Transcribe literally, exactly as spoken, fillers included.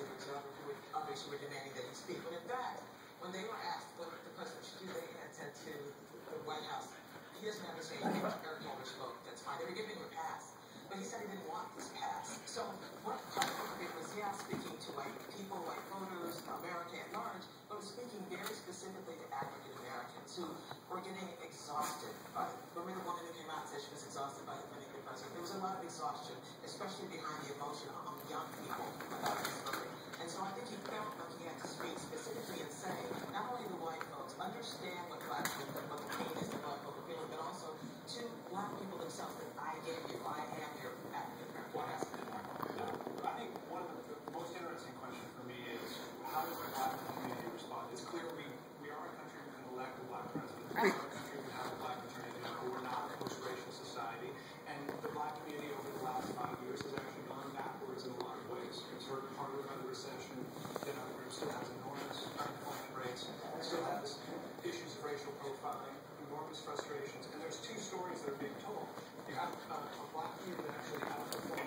to others who were demanding that he speak. But in fact, when they were asked what the president should do, they had said to the White House, he doesn't have to say anything to Eric Holder's vote. That's fine. They were giving him a pass. But he said he didn't want this pass. So what Congress did was, yeah, speaking to white people, white voters, America at large, but was speaking very specifically to African Americans who were getting exhausted by it. Remember the woman who came out and said she was exhausted by defending the president? There was a lot of exhaustion, especially behind the emotion among young people about this voting. And so I think he felt like he had to speak specifically and say, not only the white folks understand what black people, what the pain is that black people are feeling, but also to black people themselves that I gave you, I am your African American. What has to be more? I think one of the most interesting questions for me is how does the black community respond? It's clear we, we are a country that can elect a black president. We are a country that has a black attorney general. We're not a post-racial society. And the black community over the last five years has actually gone backwards in a lot of ways. It's hurt harder by the recession than other groups. Still has enormous unemployment rates. Still has issues of racial profiling, enormous frustrations. And there's two stories that are being told. You have uh, a black community that actually outperformed